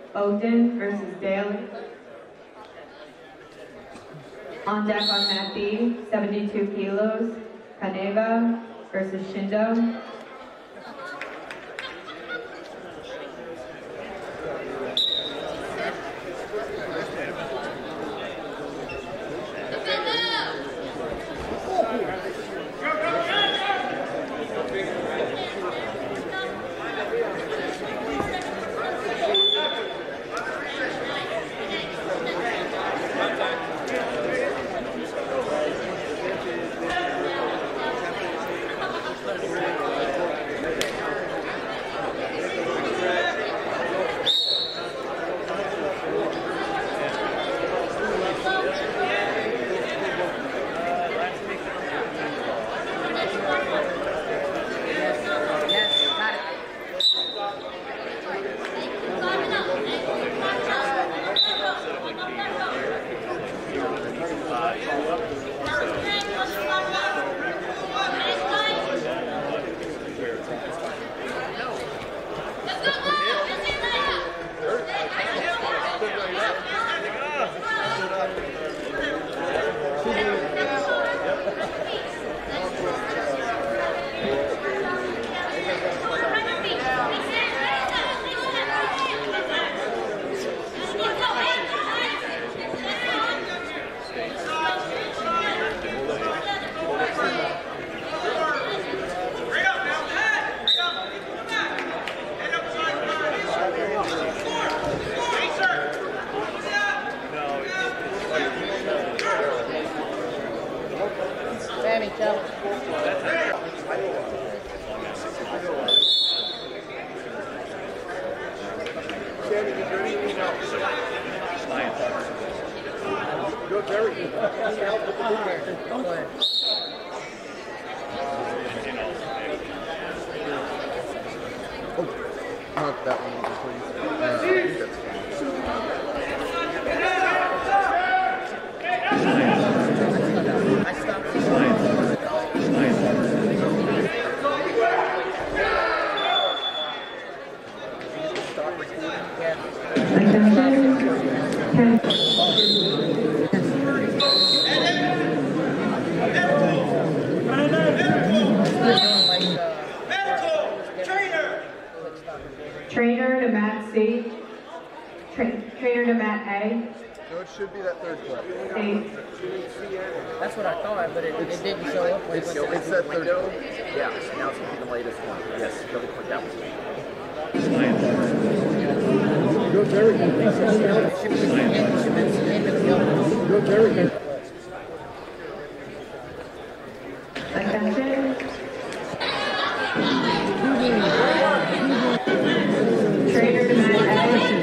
Ogden versus Daly. On deck on mat B, 72 kilos, Kaneva versus Shindo. Not that one, please. Trainer to mat C. Trainer to mat A. No, it should be that third clip. A. That's what I thought, but it didn't show up. It's that third clip. Yeah, now it's going to be the latest one. Yes, double click that one. Go very good. Go very good. Attention. Trainer to mat A.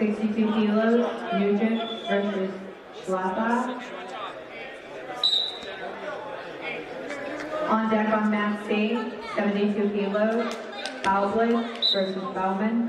62 kilos, Nugent versus Schlaffer. On deck on mat C, 72 kilos, Bowlitz versus Bowman.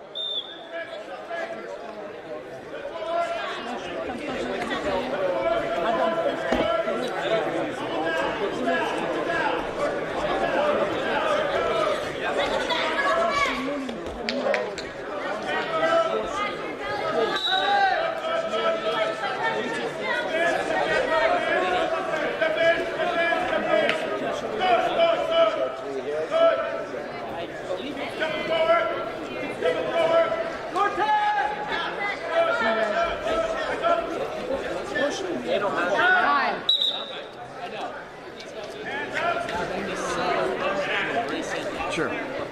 Sure.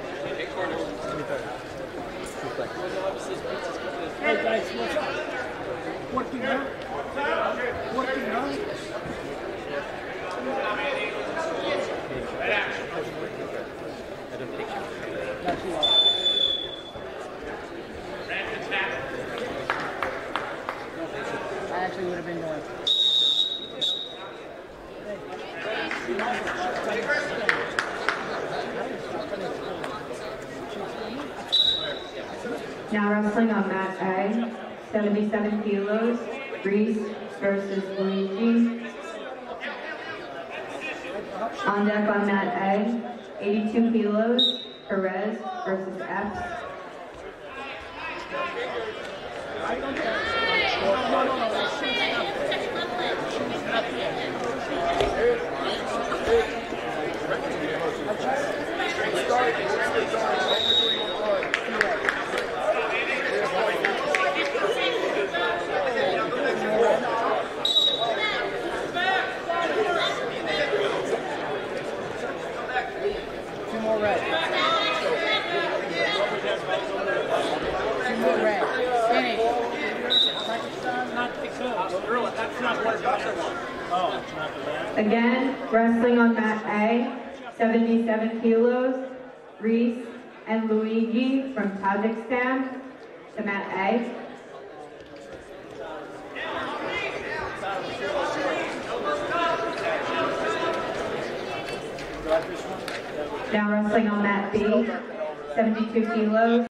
Hey guys, what's up? Working now? Working now? I actually would have been doing. Now wrestling on mat A, 77 kilos, Reese versus Luigi. On deck on mat A, 82 kilos, Perez versus Epps. Two more red. Two more red. Finish. Again, wrestling on mat A, 77 kilos, Reese and Luigi from Tajikistan to mat A. Now wrestling on mat B, 72 kilos.